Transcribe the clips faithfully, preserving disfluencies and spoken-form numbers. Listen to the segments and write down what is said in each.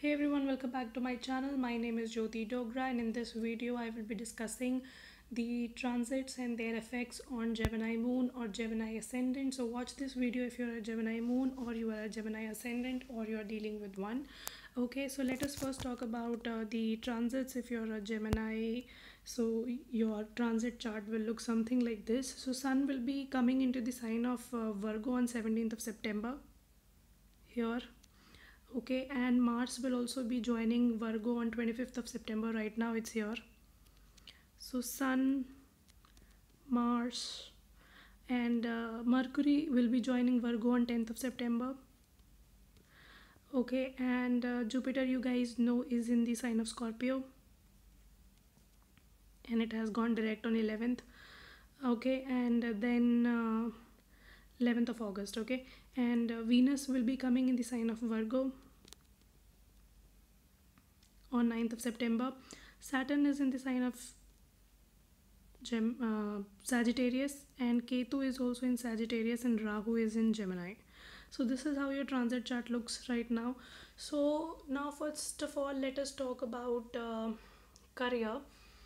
Hey everyone, welcome back to my channel. My name is Jyoti Dogra, and in this video I will be discussing the transits and their effects on Gemini moon or Gemini ascendant. So watch this video if you're a Gemini moon or you are a Gemini ascendant or you are dealing with one. Okay, so let us first talk about uh, the transits. If you're a Gemini, so your transit chart will look something like this. So sun will be coming into the sign of uh, Virgo on seventeenth of September here. Okay, and Mars will also be joining Virgo on twenty-fifth of September. Right now it's here. So Sun, Mars, and uh, Mercury will be joining Virgo on tenth of September. Okay, and uh, Jupiter, you guys know, is in the sign of Scorpio, and it has gone direct on eleventh. Okay, and uh, then uh, eleventh of August. Okay, and uh, Venus will be coming in the sign of Virgo on ninth of September. Saturn is in the sign of Gem, uh, Sagittarius, and Ketu is also in Sagittarius, and Rahu is in Gemini. So this is how your transit chart looks right now. So now first of all, let us talk about uh, career.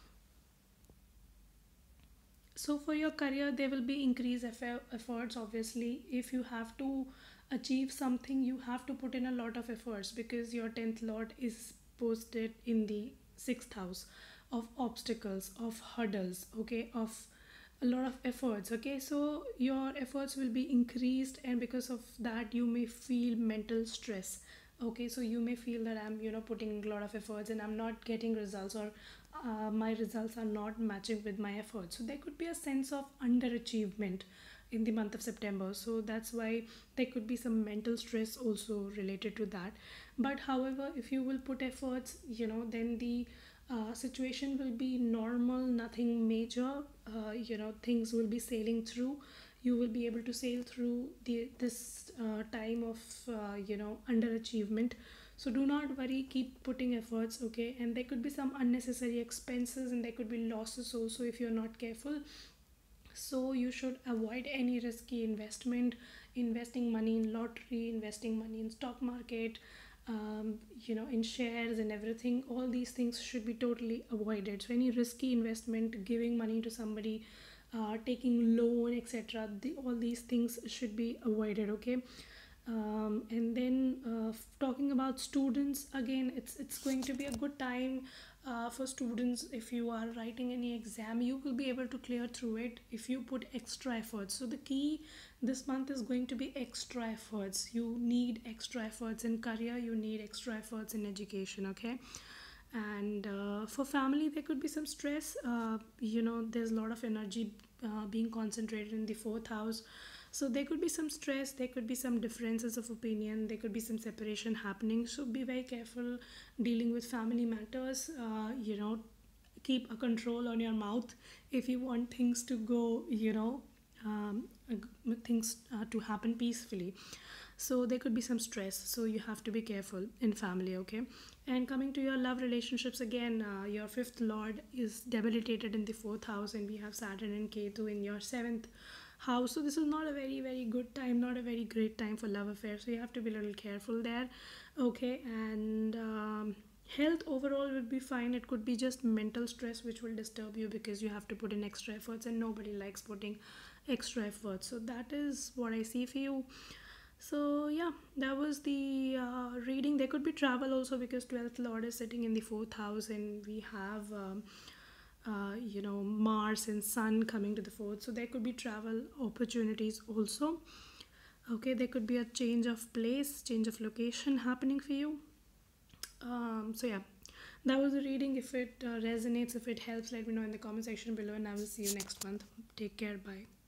So for your career, there will be increased eff- efforts. Obviously, if you have to achieve something, you have to put in a lot of efforts, because your tenth lord is posted in the sixth house of obstacles, of hurdles, okay, of a lot of efforts. Okay, so your efforts will be increased, and because of that you may feel mental stress. Okay, so you may feel that I'm you know putting a lot of efforts and I'm not getting results, or uh, my results are not matching with my efforts. So there could be a sense of underachievement in the month of September. So that's why there could be some mental stress also related to that. But however, if you will put efforts, you know then the uh, situation will be normal, nothing major. Uh, you know things will be sailing through. You will be able to sail through the this uh, time of uh, you know underachievement. So do not worry, keep putting efforts. Okay, and there could be some unnecessary expenses, and there could be losses also if you're not careful. So you should avoid any risky investment, investing money in lottery, investing money in stock market, um, you know in shares and everything. All these things should be totally avoided. So any risky investment, giving money to somebody, uh, taking loan, etc., the, all these things should be avoided. Okay, um, and then uh, talking about students, again, it's it's going to be a good time uh, for students. If you are writing any exam, you will be able to clear through it if you put extra efforts. So the key this month is going to be extra efforts. You need extra efforts in career, you need extra efforts in education. Okay, and uh, for family, there could be some stress. Uh, you know there's a lot of energy uh, being concentrated in the fourth house. So there could be some stress, there could be some differences of opinion, there could be some separation happening. So be very careful dealing with family matters. Uh, you know keep a control on your mouth if you want things to go, you know um, uh, things uh, to happen peacefully. So there could be some stress, so you have to be careful in family. Okay, and coming to your love relationships, again, uh, your fifth lord is debilitated in the fourth house, and we have Saturn and Ketu in your seventh house. So this is not a very very good time, not a very great time for love affairs, so you have to be a little careful there. Okay, and um, health overall will be fine. It could be just mental stress which will disturb you, because you have to put in extra efforts, and nobody likes putting extra efforts. So that is what I see for you. So yeah, that was the uh, reading. There could be travel also, because twelfth lord is sitting in the fourth house, and we have um, uh, you know Mars and Sun coming to the fourth. So there could be travel opportunities also. Okay, there could be a change of place, change of location happening for you. Um, so yeah, that was the reading. If it uh, resonates, if it helps, let me know in the comment section below, and I will see you next month. Take care. Bye.